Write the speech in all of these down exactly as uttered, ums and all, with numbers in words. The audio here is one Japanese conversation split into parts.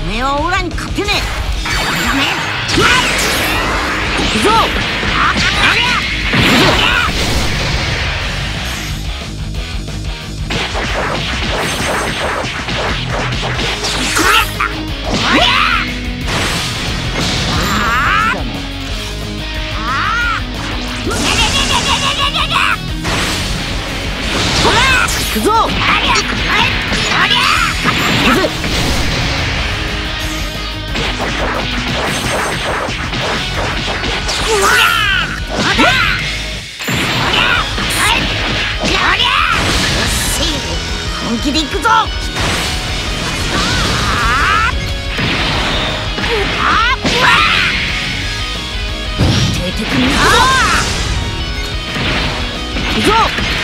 めはオラに勝てねえ。ダメ。行くぞ。あっ、ありゃ。行くぞ。ありゃ。ありゃ。行くぞ。本気で行くぞ。徹底的に行くぞ。行くぞ。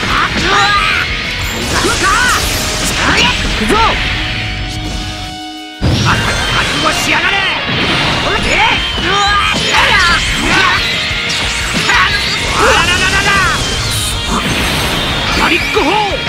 行くぞ。覚悟しやがれ。マリック砲。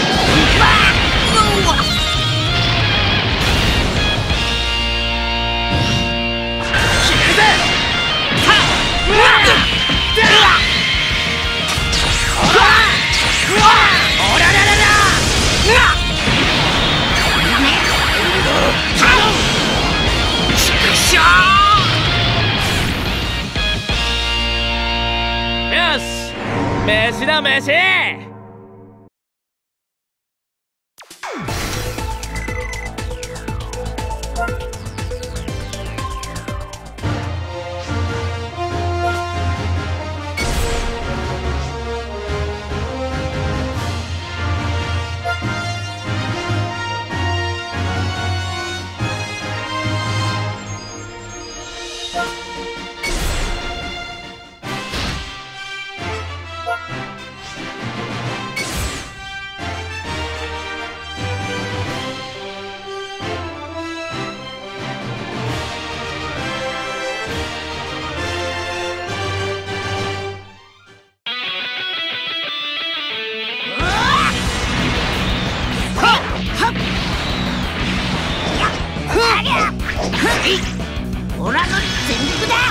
よし、飯だ飯。オラの全力だ。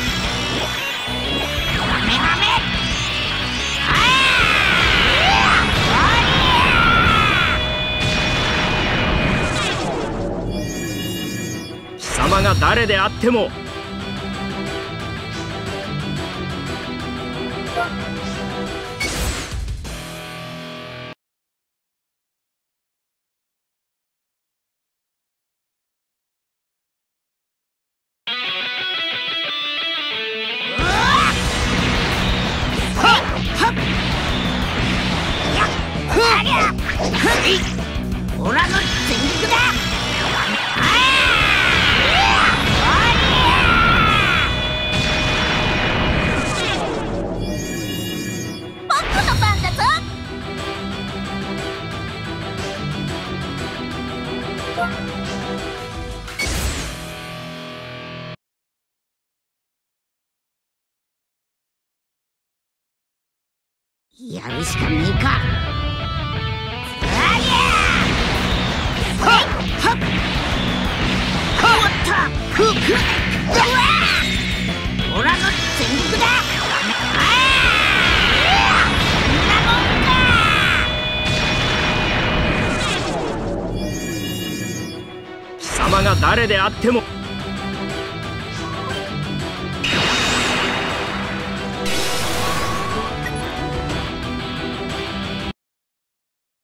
ダメダメ。 貴様が誰であってもオラの全力だ。僕の番だぞ。やるしかねえか。オラの全力だ。 貴様が誰であっても